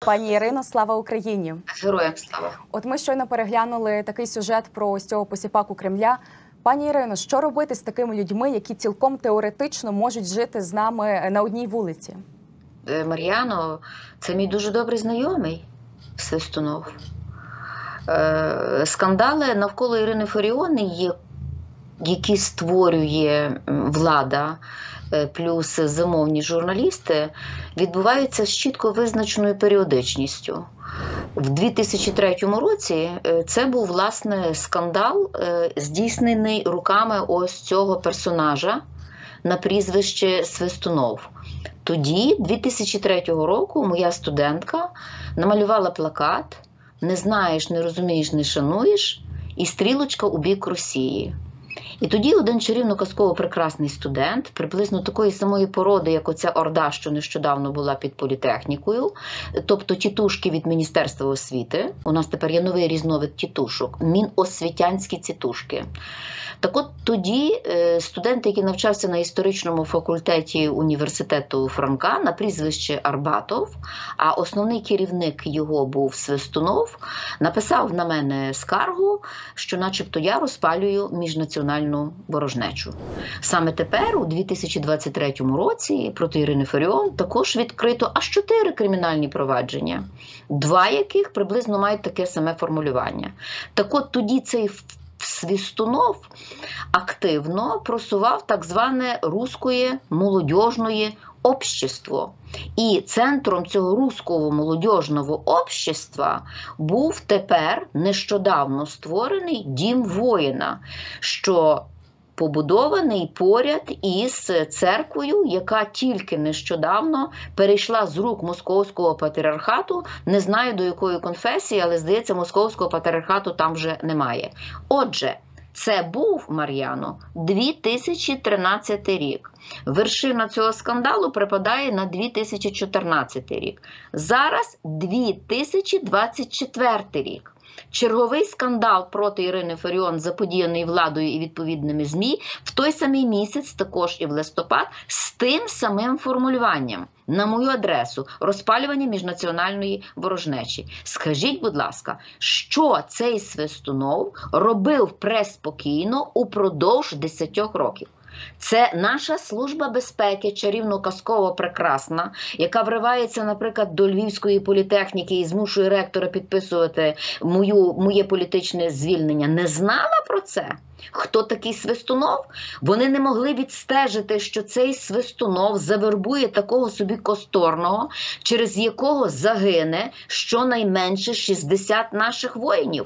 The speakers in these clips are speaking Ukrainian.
Пані Ірино, слава Україні! Героям слава! От ми щойно переглянули такий сюжет про ось цього посіпаку Кремля. Пані Ірино, що робити з такими людьми, які цілком теоретично можуть жити з нами на одній вулиці? Мар'яно, це мій дуже добрий знайомий Свистунов. Скандали навколо Ірини Фаріон, які створює влада, плюс замовні журналісти, відбуваються з чітко визначеною періодичністю. В 2003 році це був, власне, скандал, здійснений руками ось цього персонажа на прізвище Свистунов. Тоді, 2003 року, моя студентка намалювала плакат «Не знаєш, не розумієш, не шануєш» і стрілочка у бік Росії. І тоді один чарівно-казково-прекрасний студент, приблизно такої самої породи, як оця орда, що нещодавно була під політехнікою, тобто тітушки від Міністерства освіти, у нас тепер є новий різновид тітушок, міносвітянські тітушки. Так от тоді студент, який навчався на історичному факультеті університету Франка на прізвище Арбатов, а основний керівник його був Свистунов, написав на мене скаргу, що начебто я розпалюю міжнаціональну ворожнечу. Саме тепер, у 2023 році, проти Ірини Фаріон також відкрито аж 4 кримінальні провадження, 2 яких приблизно мають таке саме формулювання. Так от тоді цей Свистунов активно просував так зване «русское молодежное общество». І центром цього «русского молодежного общества» був тепер нещодавно створений Дім воїна, що побудований поряд із церквою, яка тільки нещодавно перейшла з рук Московського патріархату. Не знаю, до якої конфесії, але, здається, Московського патріархату там вже немає. Отже, це був, Мар'яно, 2013 рік. Вершина цього скандалу припадає на 2014 рік. Зараз 2024 рік. Черговий скандал проти Ірини Фаріон, заподіяний владою і відповідними ЗМІ, в той самий місяць, також і в листопад, з тим самим формулюванням на мою адресу розпалювання міжнаціональної ворожнечі. Скажіть, будь ласка, що цей Свистунов робив преспокійно упродовж 10 років? Це наша служба безпеки, чарівно-казково прекрасна, яка вривається, наприклад, до Львівської політехніки і змушує ректора підписувати моє політичне звільнення. Не знала про це? Хто такий Свистунов? Вони не могли відстежити, що цей Свистунов завербує такого собі Косторного, через якого загине щонайменше 60 наших воїнів.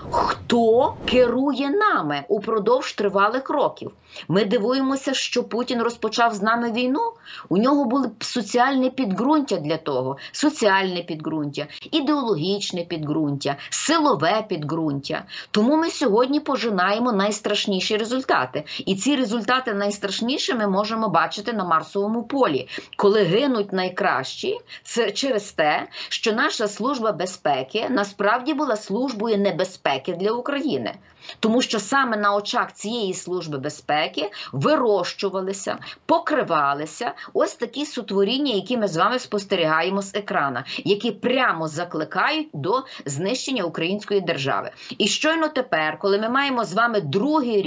Хто керує нами упродовж тривалих років? Ми дивуємося, що Путін розпочав з нами війну. У нього були соціальне підґрунтя для того. Соціальне підґрунтя, ідеологічне підґрунтя, силове підґрунтя. Тому ми сьогодні пожинаємо найстрашніші результати. І ці результати найстрашніші ми можемо бачити на Марсовому полі. Коли гинуть найкращі, це через те, що наша служба безпеки насправді була службою небезпеки для України. Тому що саме на очах цієї служби безпеки вирощувалися, покривалися ось такі сотворіння, які ми з вами спостерігаємо з екрана, які прямо закликають до знищення української держави. І щойно тепер, коли ми маємо з вами другий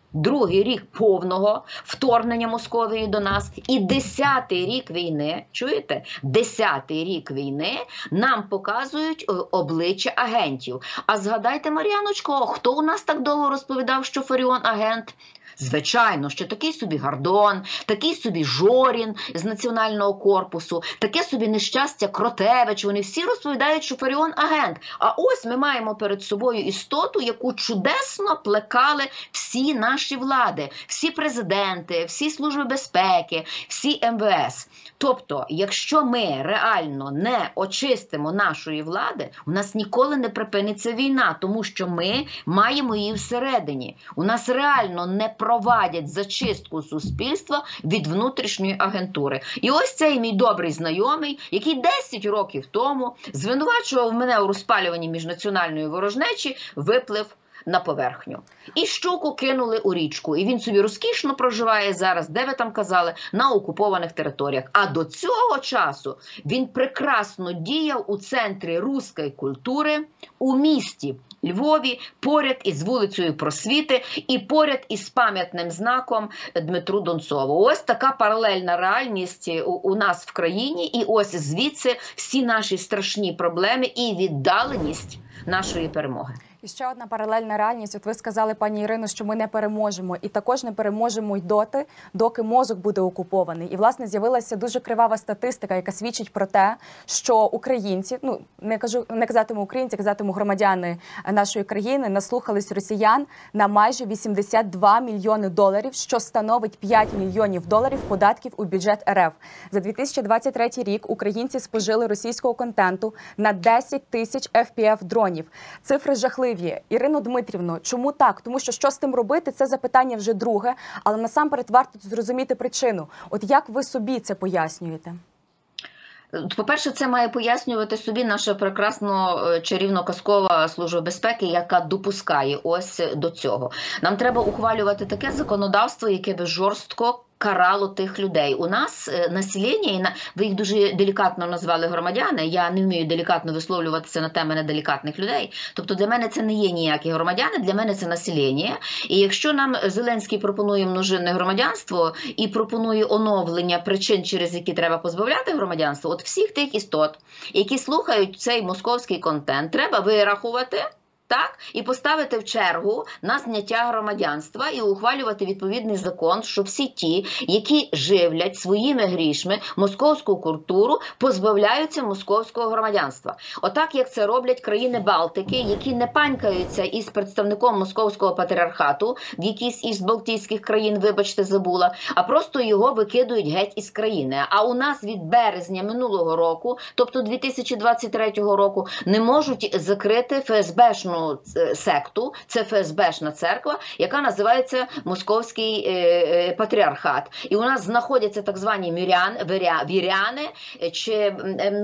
рік повного вторгнення Московії до нас і 10-й рік війни, чуєте? 10-й рік війни нам показують обличчя агентів. А згадайте, Мар'яночко, хто у нас так довго розповідав, що Фаріон агент? Звичайно, що такий собі Гордон, такий собі Жорін з Національного корпусу, таке собі нещастя Кротевич, вони всі розповідають, що Фаріон агент. А ось ми маємо перед собою істоту, яку чудесно плекали всі наші влади, всі президенти, всі служби безпеки, всі МВС. Тобто, якщо ми реально не очистимо нашої влади, у нас ніколи не припиниться війна, тому що ми маємо її всередині. У нас реально не провадять зачистку суспільства від внутрішньої агентури. І ось цей мій добрий знайомий, який 10 років тому звинувачував мене у розпалюванні міжнаціональної ворожнечі, виплив на поверхню. І щуку кинули у річку. І він собі розкішно проживає зараз, де ви там казали, на окупованих територіях. А до цього часу він прекрасно діяв у центрі руської культури, у місті Львові, поряд із вулицею Просвіти і поряд із пам'ятним знаком Дмитру Донцову. Ось така паралельна реальність у нас в країні, і ось звідси всі наші страшні проблеми і віддаленість нашої перемоги. І ще одна паралельна реальність. От ви сказали, пані Ірино, що ми не переможемо. І також не переможемо й доти, доки мозок буде окупований. І, власне, з'явилася дуже кривава статистика, яка свідчить про те, що українці, не казатиму українці, казатиму громадяни нашої країни, наслухались росіян на майже 82 мільйони доларів, що становить 5 мільйонів доларів податків у бюджет РФ. За 2023 рік українці спожили російського контенту на 10 тисяч FPV-дронів. Цифри жахливі. Ірино Дмитрівно, чому так? Тому що з тим робити, це запитання вже друге, але насамперед варто зрозуміти причину. От як ви собі це пояснюєте? По-перше, це має пояснювати собі наша прекрасно чарівно-казкова Служба безпеки, яка допускає ось до цього. Нам треба ухвалювати таке законодавство, яке би жорстко карало тих людей. У нас населення, ви їх дуже делікатно назвали громадяни, я не вмію делікатно висловлюватися на теми неделікатних людей, тобто для мене це не є ніякі громадяни, для мене це населення. І якщо нам Зеленський пропонує множинне громадянство і пропонує оновлення причин, через які треба позбавляти громадянство, от всіх тих істот, які слухають цей московський контент, треба вирахувати, так, і поставити в чергу на зняття громадянства і ухвалювати відповідний закон, що всі ті, які живлять своїми грішми московську культуру, позбавляються московського громадянства. Отак, як це роблять країни Балтики, які не панькаються із представником московського патріархату в якійсь із балтійських країн, вибачте, забула, а просто його викидують геть із країни. А у нас від березня минулого року, тобто 2023 року, не можуть закрити ФСБшну секту, це ФСБшна церква, яка називається Московський патріархат. І у нас знаходяться так звані віряни, чи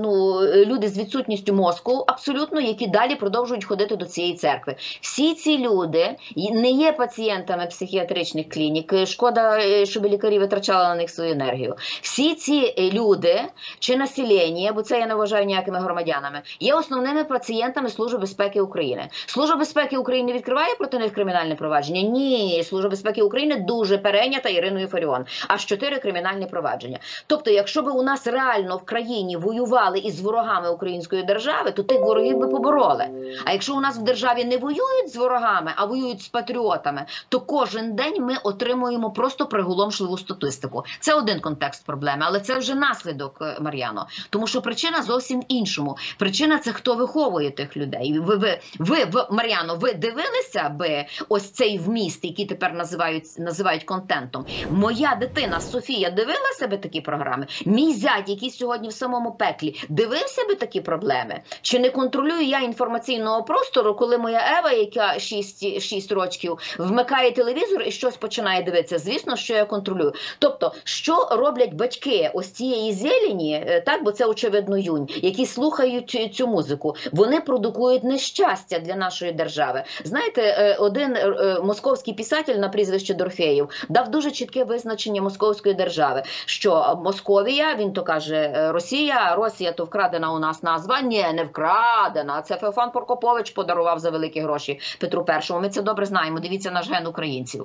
люди з відсутністю мозку, абсолютно, які далі продовжують ходити до цієї церкви. Всі ці люди не є пацієнтами психіатричних клінік, шкода, щоб лікарі витрачали на них свою енергію. Всі ці люди, чи населення, бо це я не вважаю ніякими громадянами, є основними пацієнтами Служби безпеки України. Служба безпеки України відкриває проти них кримінальне провадження? Ні. Служба безпеки України дуже перейнята Іриною Фаріон. Аж 4 кримінальні провадження. Тобто, якщо б у нас реально в країні воювали із ворогами української держави, то тих ворогів би побороли. А якщо у нас в державі не воюють з ворогами, а воюють з патріотами, то кожен день ми отримуємо просто приголомшливу статистику. Це один контекст проблеми, але це вже наслідок, Мар'яно. Тому що причина зовсім іншому. Причина – це хто виховує тих людей. Мар'яно, ви дивилися би ось цей вміст, який тепер називають контентом? Моя дитина Софія дивилася би такі програми? Мій зять, який сьогодні в самому пеклі, дивився би такі проблеми? Чи не контролюю я інформаційного простору, коли моя Ева, яка 6 років, вмикає телевізор і щось починає дивитися? Звісно, що я контролюю. Тобто, що роблять батьки ось цієї зелені, так, бо це очевидно юнь, які слухають цю музику? Вони продукують нещастя для нашої держави. Знаєте, один московський писатель на прізвище Дорфеєв дав дуже чітке визначення московської держави, що Московія, він то каже Росія то вкрадена у нас назва. Ні, не вкрадена. Це Феофан Прокопович подарував за великі гроші Петру І. Ми це добре знаємо. Дивіться наш ген українців.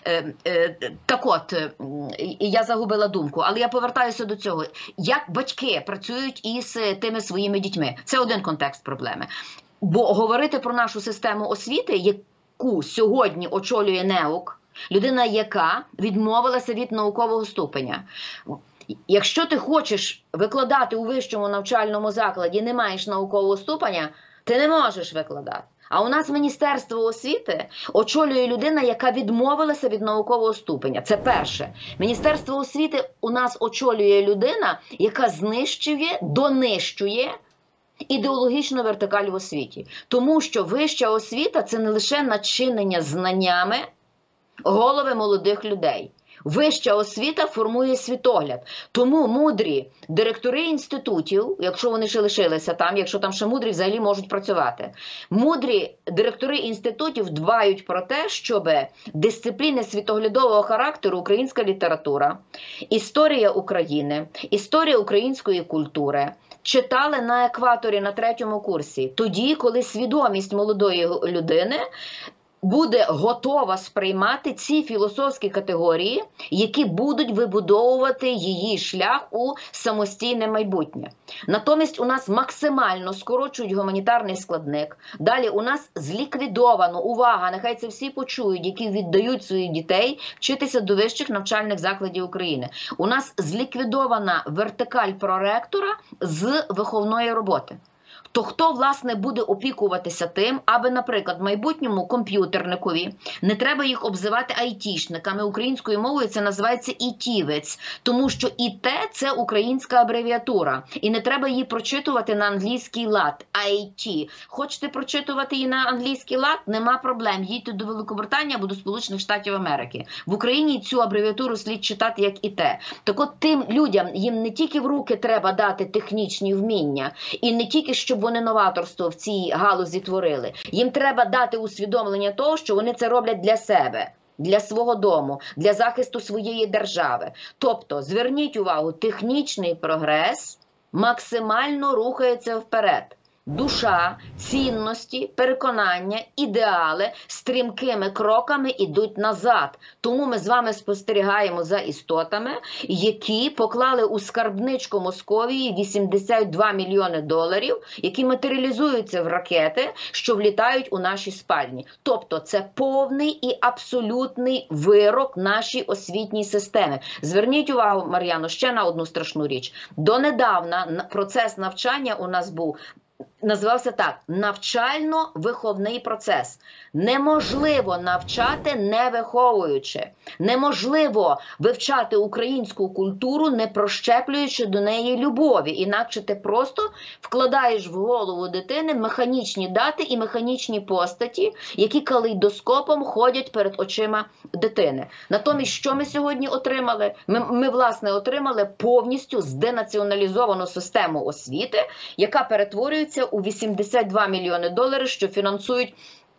Так от, я загубила думку, але я повертаюся до цього. Як батьки працюють із тими своїми дітьми? Це один контекст проблеми. Бо говорити про нашу систему освіти, яку сьогодні очолює НЕУК, людина, яка відмовилася від наукового ступеня. Якщо ти хочеш викладати у вищому навчальному закладі, не маєш наукового ступеня, ти не можеш викладати. А у нас Міністерство освіти очолює людина, яка відмовилася від наукового ступеня. Це перше. Міністерство освіти у нас очолює людина, яка донищує ідеологічну вертикаль в освіті. Тому що вища освіта – це не лише начинення знаннями голови молодих людей. Вища освіта формує світогляд. Тому мудрі директори інститутів, якщо вони ще лишилися там, якщо там ще мудрі взагалі можуть працювати, мудрі директори інститутів дбають про те, щоб дисципліни світоглядового характеру, українська література, історія України, історія української культури читали на екваторі на 3-му курсі. Тоді, коли свідомість молодої людини буде готова сприймати ці філософські категорії, які будуть вибудовувати її шлях у самостійне майбутнє. Натомість у нас максимально скорочують гуманітарний складник. Далі у нас зліквідовано, увага, нехай це всі почують, які віддають своїх дітей вчитися до вищих навчальних закладів України. У нас зліквідована вертикаль проректора з виховної роботи. То хто, власне, буде опікуватися тим, аби, наприклад, майбутньому комп'ютерникові не треба їх обзивати айтішниками, українською мовою це називається ітівець, тому що ІТ – це українська абревіатура, і не треба її прочитувати на англійський лад, IT. Хочете прочитувати її на англійський лад? Нема проблем, їдьте до Великобританії або до Сполучених Штатів Америки. В Україні цю абревіатуру слід читати як ІТ. Так от тим людям, їм не тільки в руки треба дати технічні вміння, і не тільки, щоб вони новаторство в цій галузі творили. Їм треба дати усвідомлення того, що вони це роблять для себе, для свого дому, для захисту своєї держави. Тобто, зверніть увагу, технічний прогрес максимально рухається вперед. Душа, цінності, переконання, ідеали стрімкими кроками йдуть назад. Тому ми з вами спостерігаємо за істотами, які поклали у скарбничку Московії 82 мільйони доларів, які матеріалізуються в ракети, що влітають у наші спальні. Тобто це повний і абсолютний вирок нашій освітній системі. Зверніть увагу, Мар'яно, ще на одну страшну річ. Донедавна процес навчання у нас був називався так – навчально-виховний процес. Неможливо навчати, не виховуючи. Неможливо вивчати українську культуру, не прощеплюючи до неї любові. Інакше ти просто вкладаєш в голову дитини механічні дати і механічні постаті, які калейдоскопом ходять перед очима дитини. Натомість, що ми сьогодні отримали? Ми власне, отримали повністю зденаціоналізовану систему освіти, яка перетворюється у 82 мільйони доларів, що фінансують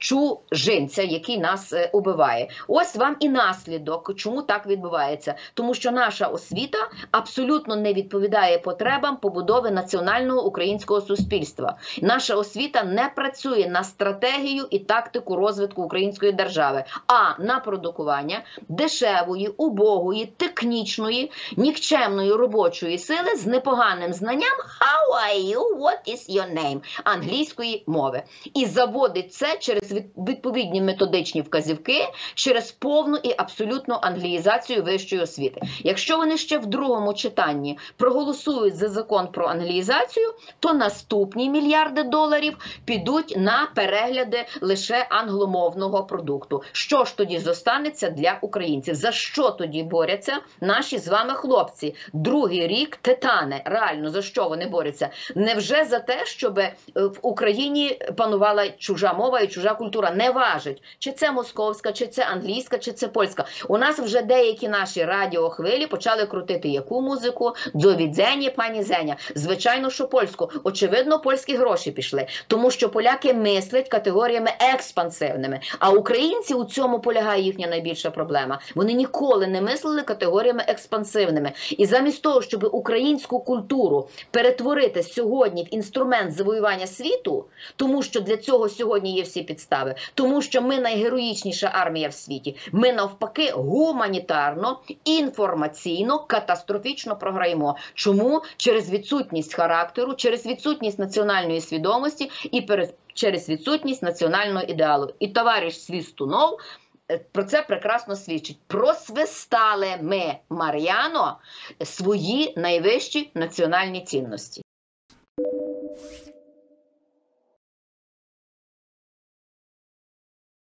чужинця, який нас убиває. Ось вам і наслідок, чому так відбувається. Тому що наша освіта абсолютно не відповідає потребам побудови національного українського суспільства. Наша освіта не працює на стратегію і тактику розвитку української держави, а на продукування дешевої, убогої, технічної, нікчемної робочої сили з непоганим знанням «How are you? What is your name?» англійської мови. І заводить це через відповідні методичні вказівки, через повну і абсолютну англіїзацію вищої освіти. Якщо вони ще в другому читанні проголосують за закон про англіїзацію, то наступні мільярди доларів підуть на перегляди лише англомовного продукту. Що ж тоді зостанеться для українців? За що тоді борються наші з вами хлопці? Другий рік титани. Реально, за що вони борються? Невже за те, щоб в Україні панувала чужа мова і чужа культура? Не важить, чи це московська, чи це англійська, чи це польська. У нас вже деякі наші радіохвилі почали крутити яку музику? До відзені, пані Зеня. Звичайно, що польську. Очевидно, польські гроші пішли. Тому що поляки мислять категоріями експансивними. А українці, у цьому полягає їхня найбільша проблема. Вони ніколи не мислили категоріями експансивними. І замість того, щоб українську культуру перетворити сьогодні в інструмент завоювання світу, тому що для цього сьогодні є всі підстави, тому що ми найгероїчніша армія в світі, ми навпаки гуманітарно, інформаційно, катастрофічно програємо. Чому? Через відсутність характеру, через відсутність національної свідомості і через відсутність національного ідеалу. І товариш Свистунов про це прекрасно свідчить. Просвистали ми, Мар'яно, свої найвищі національні цінності.